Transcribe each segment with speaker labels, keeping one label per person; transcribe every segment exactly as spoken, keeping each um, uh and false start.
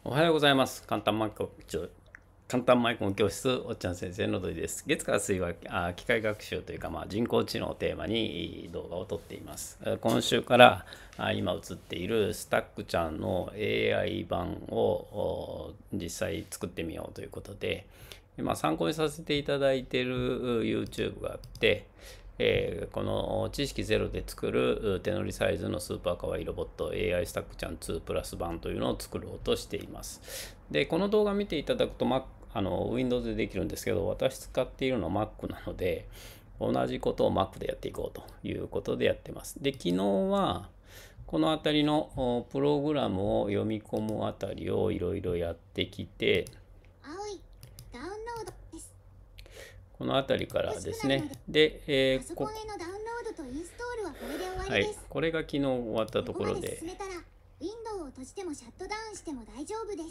Speaker 1: おはようございます。簡単マイク簡単マイクの教室、おっちゃん先生の土井です。月火水はあ機械学習というか、まあ、人工知能をテーマに動画を撮っています。今週からあ今映っているスタックちゃんの エーアイ 版を実際作ってみようということで、まあ、参考にさせていただいている YouTube があって、えー、この知識ゼロで作る手乗りサイズのスーパーかわいいロボット エーアイ スタックちゃんツープラス版というのを作ろうとしています。で、この動画見ていただくと、Mac、あの Windows でできるんですけど、私使っているのは Mac なので、同じことを Mac でやっていこうということでやってます。で、昨日はこの辺りのプログラムを読み込むあたりをいろいろやってきて、この辺りからですね。で、えー、こはい、これが昨日終わったところで。
Speaker 2: ウィンドウを閉じてもシャットダウンしても大丈夫です。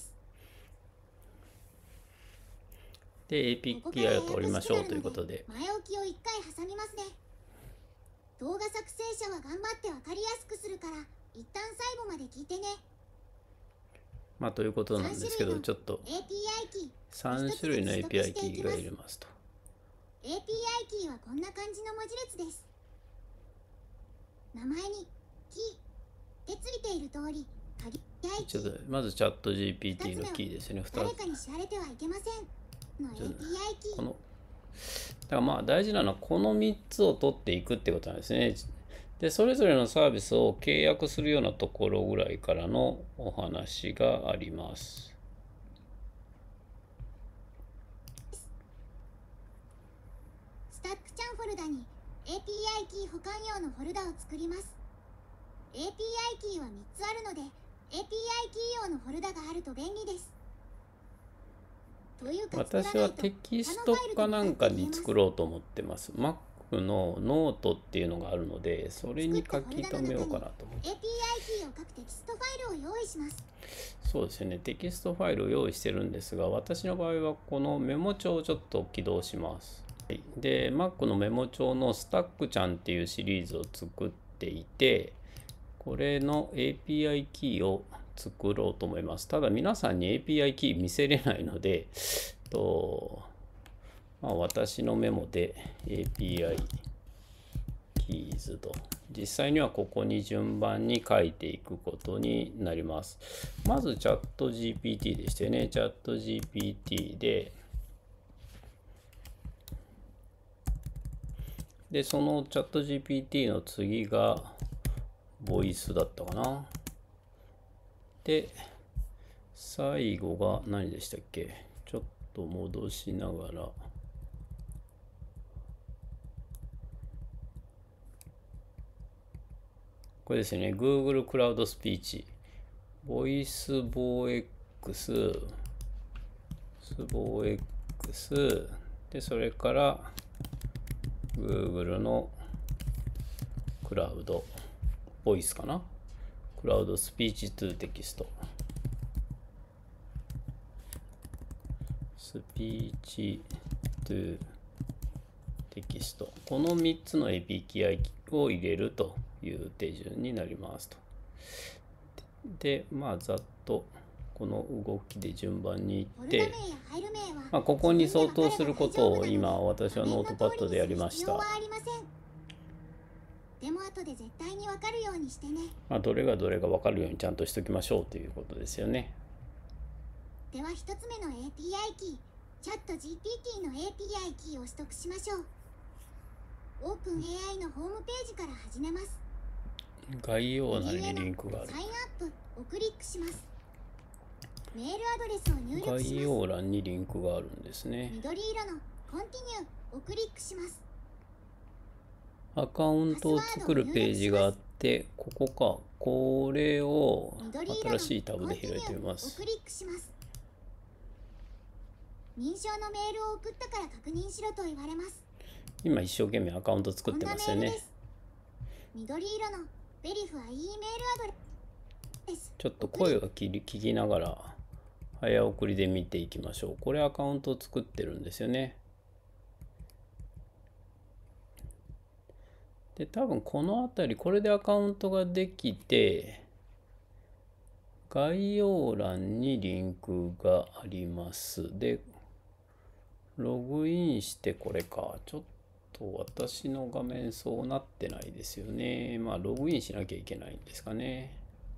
Speaker 1: で、エーピーケー を取りましょうということで。
Speaker 2: 前置きを一回挟みますね。動画作成者は頑張ってわかりやすくするから、一旦最後まで聞いてね。
Speaker 1: まあ、ということなんですけど、ちょっとさん種類の エーピーアイ キーが入れますと。
Speaker 2: エーピーアイ キーはこんな感じの文字列です。名前にキーでついている通り、鍵
Speaker 1: ちょっとまずチャット ジーピーティー のキーですね。ふたつ。
Speaker 2: 誰かに知られてはいけませんの エーピーアイ キー。
Speaker 1: このだからまあ大事なのはこのみっつを取っていくってことなんですね。で、それぞれのサービスを契約するようなところぐらいからのお話があります。
Speaker 2: スタックちゃんフォルダに エーピーアイ キー保管用のフォルダを作ります。エーピーアイ キーはみっつあるので エーピーアイ キー用のフォルダがあると便利です。
Speaker 1: 私はテキストかなんかに作ろうと思ってます。Mac のノートっていうのがあるので、それに書き留めようかなと思って。
Speaker 2: エーピーアイ キーを書くテキストファイルを用意します。
Speaker 1: そうですよね。テキストファイルを用意してるんですが、私の場合はこのメモ帳をちょっと起動します。で、Mac のメモ帳のスタックちゃんっていうシリーズを作っていて、これの エーピーアイ キーを作ろうと思います。ただ皆さんに エーピーアイ キー見せれないので、とまあ、私のメモで エーピーアイ キーズと実際にはここに順番に書いていくことになります。まずチャット ジーピーティー でしてね、チャット ジーピーティー でで、そのチャット ジーピーティー の次がボイスだったかな。で、最後が何でしたっけ？ちょっと戻しながら。これですね、Google クラウドスピーチ、ボイスボー X、スボー X、で、それから Google のクラウド、ボイスかな？クラウドスピーチトゥテキスト。スピーチトゥテキスト。このみっつの エーピーアイ を入れるという手順になりますと。で、まあ、ざっとこの動きで順番にいって、まあ、ここに相当することを今、私はノートパッドでやりました。
Speaker 2: でも後で絶対に分かるようにしてね。
Speaker 1: まあ、どれがどれが分かるようにちゃんとしておきましょうということですよね。
Speaker 2: ではひとつめの エーピーアイ キー、チャット ジーピーティー の エーピーアイ キーを取得しましょう。オープン エーアイ のホームページから始めます。
Speaker 1: 概要欄にリンクがある。
Speaker 2: サインアップをクリックします。メールアドレスを入力します。
Speaker 1: 概要欄にリンクがあるんですね。
Speaker 2: 緑色のコンティニューをクリックします。
Speaker 1: アカウントを作るページがあって、ここか。これを新しいタブで開いてみます。
Speaker 2: クリックします。認証のメールを送ったから確認しろと言われます。
Speaker 1: 今一生懸命アカウント作ってますよね。
Speaker 2: 緑色のベリファイ E メールアドレス。
Speaker 1: ちょっと声を聞きながら早送りで見ていきましょう。これアカウントを作ってるんですよね。で、多分この辺り、これでアカウントができて、 概要欄にリンクがあります。で、ログインしてこれか。ちょっと私の画面そうなってないですよね。まあ、ログインしなきゃいけないんですかね。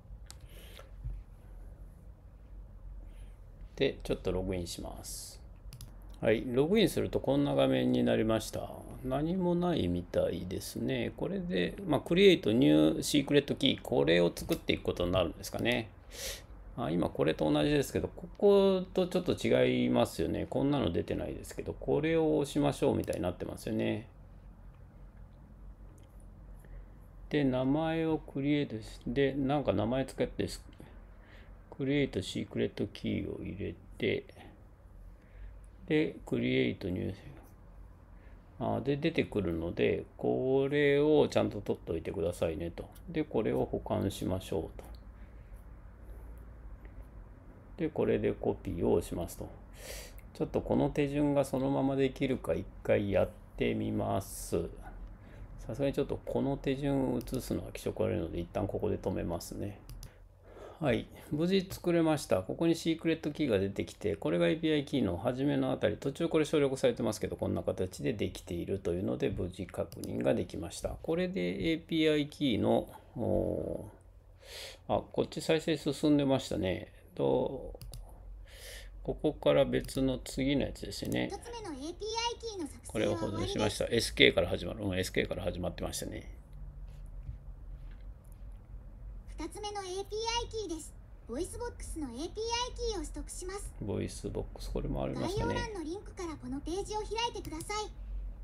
Speaker 1: で、ちょっとログインします。はい、ログインするとこんな画面になりました。何もないみたいですね。これで、まあ、クリエイトニューシークレットキー、これを作っていくことになるんですかね。あ、今これと同じですけど、こことちょっと違いますよね。こんなの出てないですけど、これを押しましょうみたいになってますよね。で、名前をクリエイトして、なんか名前使って、クリエイトシークレットキーを入れて、で、クリエイトニューあで、出てくるので、これをちゃんと取っておいてくださいねと。で、これを保管しましょうと。で、これでコピーを押しますと。ちょっとこの手順がそのままできるか一回やってみます。さすがにちょっとこの手順を移すのは気色悪いので、一旦ここで止めますね。はい、無事作れました。ここにシークレットキーが出てきて、これが エーピーアイ キーの初めのあたり、途中これ省略されてますけど、こんな形でできているというので、無事確認ができました。これで エーピーアイ キーの、あ、こっち再生進んでましたね。とここから別の次のやつですね。
Speaker 2: ひとつめの エーピーアイ キーの作
Speaker 1: これを保存しました。エスケー から始まる。うん、エスケー から始まってましたね。
Speaker 2: ふたつめの エーピーアイ キーです。ボイスボックスの エーピーアイ キーを取得します。
Speaker 1: ボイスボックス、これもありましたね。
Speaker 2: 概要欄のリンクからこのページを開いてください。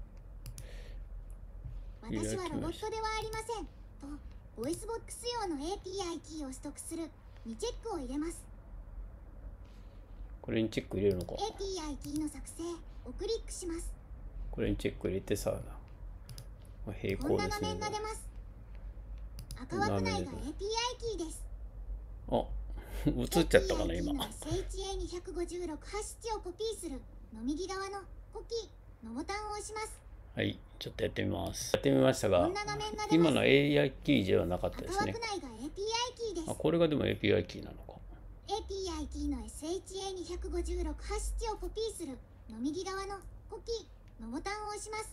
Speaker 2: 私はロボットではありません。と、ボイスボックス用の エーピーアイ キーを取得するにチェックを入れます。
Speaker 1: これにチェック入れるのか。
Speaker 2: エーピーアイ キーの作成をクリックします。
Speaker 1: これにチェック入れてさ、平行ですね。
Speaker 2: こんな画面が出ます。赤枠内が エーピーアイ キーです。
Speaker 1: あ、映っちゃったかな今。
Speaker 2: エスエイチエーにひゃくごじゅうろく ハッシュ値をコピーするの右側のコピーのボタンを押します。
Speaker 1: はい、ちょっとやってみます。やってみましたが、
Speaker 2: こんな画面が出ます。
Speaker 1: 今の エーピーアイ キーではなかったですね。
Speaker 2: 赤枠内が エーピーアイ キーです。
Speaker 1: あ、これがでも エーピーアイ キーなのか。
Speaker 2: エーピーアイ キーの エスエイチエーにひゃくごじゅうろく ハッシュ値をコピーするの右側のコピーのボタンを押します。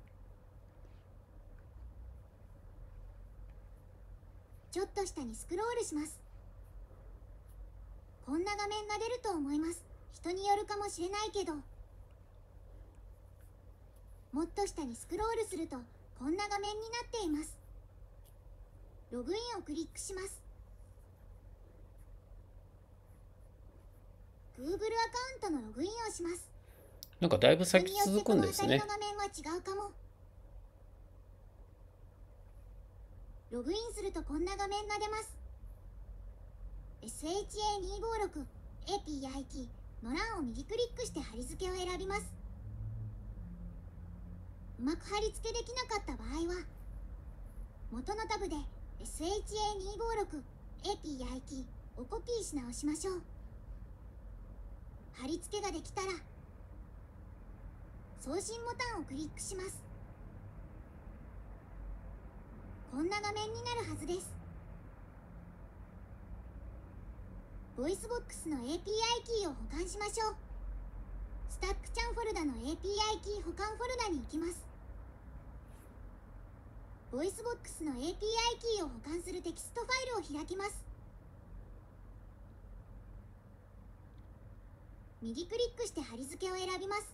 Speaker 2: ちょっと下にスクロールします。こんな画面が出ると思います。人によるかもしれないけど、もっと下にスクロールするとこんな画面になっています。ログインをクリックします。Google アカウントのログインをします。
Speaker 1: なんかだいぶ先続くんですね。
Speaker 2: 人によってこの辺りの画面は違うかも。ログインするとこんな画面が出ます。エスエイチエーにひゃくごじゅうろく エーピーアイ キーの欄を右クリックして貼り付けを選びます。うまく貼り付けできなかった場合は、元のタブで エスエイチエーにひゃくごじゅうろく エーピーアイ キーをコピーし直しましょう。貼り付けができたら、送信ボタンをクリックします。こんな画面になるはずです。ボイスボックスの エーピーアイ キーを保管しましょう。スタックちゃんフォルダの エーピーアイ キー保管フォルダに行きます。ボイスボックスの エーピーアイ キーを保管するテキストファイルを開きます。右クリックして貼り付けを選びます。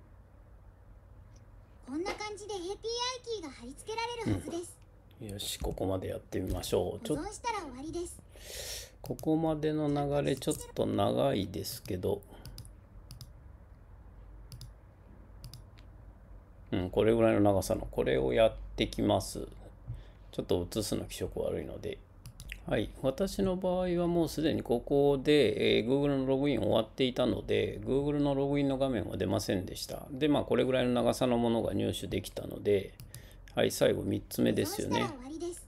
Speaker 2: こんな感じで エーピーアイ キーが貼り付けられるはずです。
Speaker 1: うん、よし、ここまでやってみましょう。
Speaker 2: 保存したら終わりです。
Speaker 1: ここまでの流れちょっと長いですけど、うん、これぐらいの長さのこれをやってきます。ちょっと映すの気色悪いので。はい、私の場合はもうすでにここで、えー、Google のログイン終わっていたので、Google のログインの画面は出ませんでした。で、まあこれぐらいの長さのものが入手できたので、はい、最後みっつめですよね。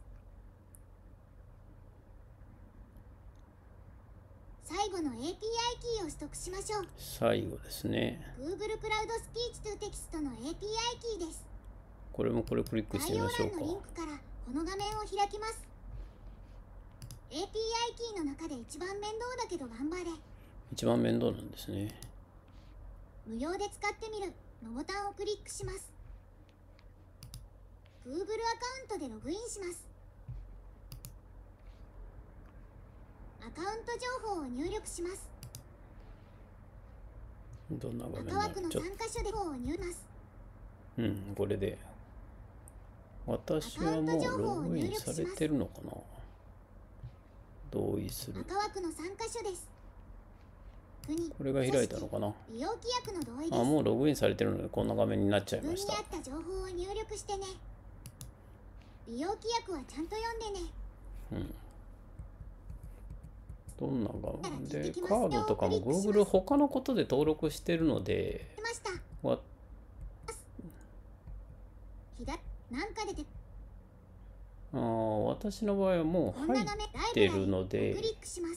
Speaker 2: 最後の エーピーアイ キーを取得しましょう。
Speaker 1: 最後ですね。
Speaker 2: Google クラウドスピーチトゥテキストの エーピーアイ キーです。
Speaker 1: これもこれクリックしてみましょうか。
Speaker 2: 概要欄のリンクからこの画面を開きます。 エーピーアイ キーの中で一番面倒だけど頑張れ。
Speaker 1: 一番面倒なんですね。
Speaker 2: 無料で使ってみるのボタンをクリックします。 Google アカウントでログインします。アカウント情報を入力します。
Speaker 1: どんな画面
Speaker 2: 赤枠の
Speaker 1: ちょ
Speaker 2: さん箇所で情報を入力します。
Speaker 1: うん、これで。私はもうログインされてるのかな。同意する。
Speaker 2: 赤枠のさん箇所です。国、
Speaker 1: これが開いたのかな。
Speaker 2: 利用規約の同意です。
Speaker 1: あ、もうログインされてるのでこんな画面になっちゃいました。
Speaker 2: 自分に合った情報を入力してね。利用規約はちゃんと読んでね。
Speaker 1: うん。どんな画面で、カードとかも Google 他のことで登録してるので、
Speaker 2: ました。
Speaker 1: わ
Speaker 2: 左なんか出て
Speaker 1: あ私の場合はもう入ってるので、
Speaker 2: クリックします。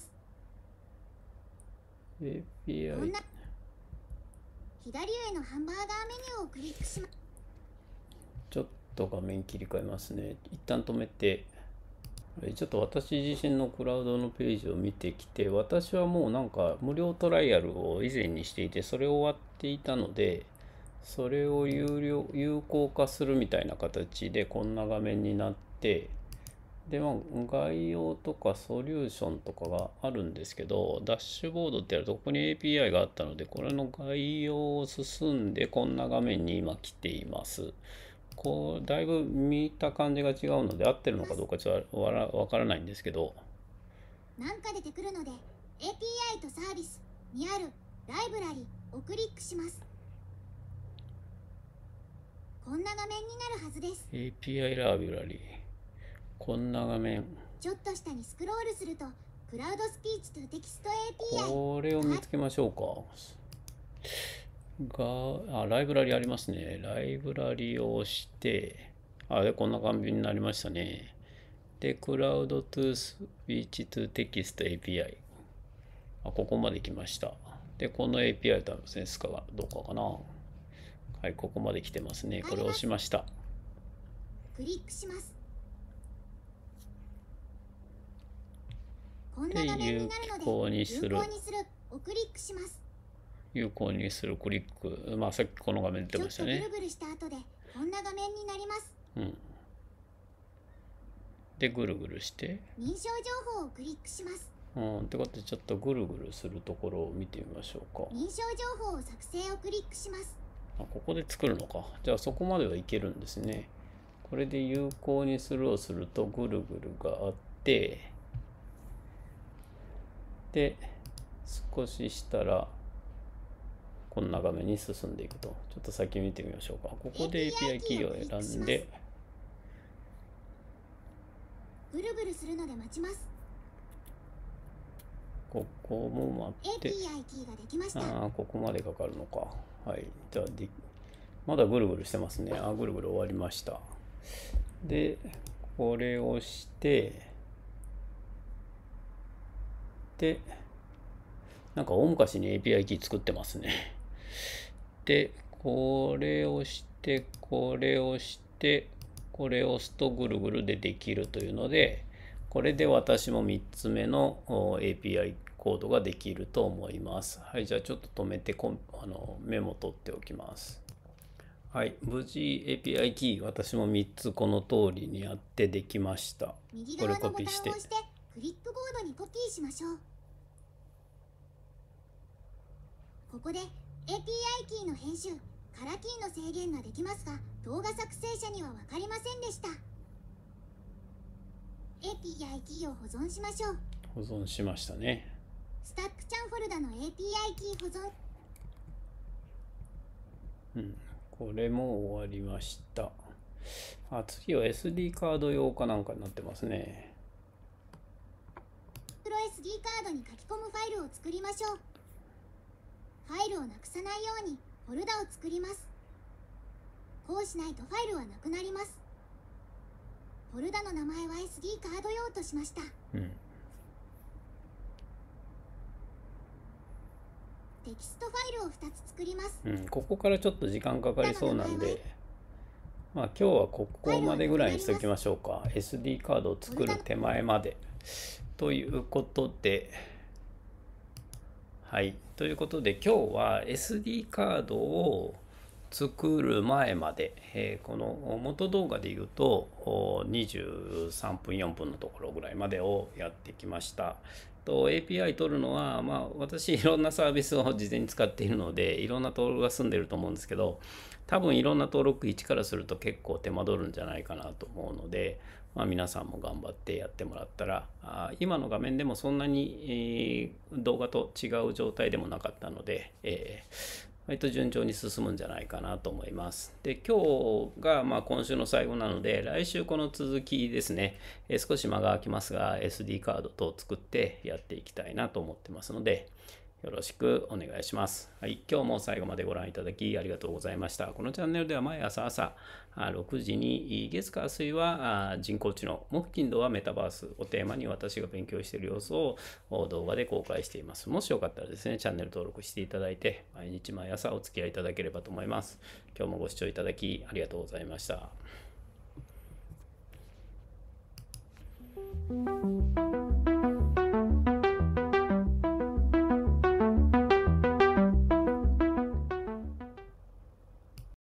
Speaker 1: エーピーアイ
Speaker 2: こんな左上のハンバーガーメニューをクリックします。
Speaker 1: ちょっと画面切り替えますね。一旦止めて、ちょっと私自身のクラウドのページを見てきて、私はもうなんか無料トライアルを以前にしていて、それを終わっていたので、それを有料有効化するみたいな形でこんな画面になって、でまあ概要とかソリューションとかがあるんですけど、ダッシュボードってやるとここに エーピーアイ があったので、これの概要を進んでこんな画面に今来ています。こうだいぶ見た感じが違うので合ってるのかどうかちょっとわらわからないんですけど、
Speaker 2: なんか出てくるので エーピーアイ とサービスにあるライブラリをクリックします。こんな画面になるはずです。
Speaker 1: エーピーアイ ライブラリー、こんな画面。
Speaker 2: ちょっと下にスクロールするとクラウドスピーチとテキスト エーピーアイ、
Speaker 1: これを見つけましょうか。が、あ、ライブラリありますね。ライブラリを押して、あ、で、こんな感じになりましたね。で、クラウドトゥスピーチトゥテキスト エーピーアイ。あ、ここまで来ました。で、この エーピーアイ とセンスかがどうかかな。はい、ここまで来てますね。これを押しました。
Speaker 2: クリックします。こんな画面になるので
Speaker 1: 有効にする
Speaker 2: 有効にするをクリックします。
Speaker 1: 有効にするクリック。まあさっきこの画面出てましたね。
Speaker 2: ちょっとぐるぐるした後でこんな画面になります。
Speaker 1: うん。でぐるぐるして
Speaker 2: 認証情報をクリックします。
Speaker 1: うん。ってことでちょっとぐるぐるするところを見てみましょうか。
Speaker 2: 認証情報を作成をクリックします。
Speaker 1: あ、ここで作るのか。じゃあそこまではいけるんですね。これで有効にするをするとぐるぐるがあって、で少ししたらこんな画面に進んでいくと。ちょっと先見てみましょうか。ここで エーピーアイ キーを選んで、
Speaker 2: ぐるぐるするので待ちます。
Speaker 1: ここも待って、
Speaker 2: エーピーアイ キーができました。
Speaker 1: ああ、ここまでかかるのか。はい。じゃあで、まだぐるぐるしてますね。あ、ぐるぐる終わりました。で、これを押して、で、なんか大昔に エーピーアイ キー作ってますね。で、これをして、これをして、これを押すとぐるぐるでできるというので、これで私もみっつめの エーピーアイ コードができると思います。はい、じゃあちょっと止めてこあのメモ取っておきます。はい、無事 エーピーアイ キー私もみっつこの通りにやってできました。
Speaker 2: 右側のボタンを押してクリップボードにコピーしましょう。ここで エーピーアイ キーの編集、カラキーの制限ができますが、動画作成者には分かりませんでした。エーピーアイ キーを保存しましょう。
Speaker 1: 保存しましたね。
Speaker 2: スタックチャンフォルダの エーピーアイ キー保存。
Speaker 1: うん、これも終わりました。あ、次は エスディー カード用かなんかになってますね。
Speaker 2: マイクロ エスディー カードに書き込むファイルを作りましょう。ファイルをなくさないようにフォルダを作ります。こうしないとファイルはなくなります。フォルダの名前は エスディー カード用としました。
Speaker 1: うん、
Speaker 2: テキストファイルをふたつ作ります。
Speaker 1: うん、ここからちょっと時間かかりそうなんで、まあ今日はここまでぐらいにしておきましょうか。エスディー カードを作る手前までということで、はい。ということで、今日は エスディー カードを作る前まで、えーこの元動画で言うとおにじゅうさんぷんよんぷんのところぐらいまでをやってきました。と エーピーアイ 取るのは、まあ、私いろんなサービスを事前に使っているのでいろんな登録が済んでると思うんですけど、多分いろんな登録一からすると結構手間取るんじゃないかなと思うので、まあ、皆さんも頑張ってやってもらったら、あ今の画面でもそんなに、えー動画と違う状態でもなかったので、えー割と順調に進むんじゃないかなと思います。で、今日がまあ今週の最後なので、来週この続きですね、えー少し間が空きますが、エスディー カード等を作ってやっていきたいなと思ってますので、よろしくお願いします。はい、今日も最後までご覧いただきありがとうございました。このチャンネルでは毎朝朝あろくじに、月火水はあ人工知能、木金土はメタバースをテーマに私が勉強している様子をお動画で公開しています。もしよかったらですね、チャンネル登録していただいて、毎日毎朝お付き合いいただければと思います。今日もご視聴いただきありがとうございました。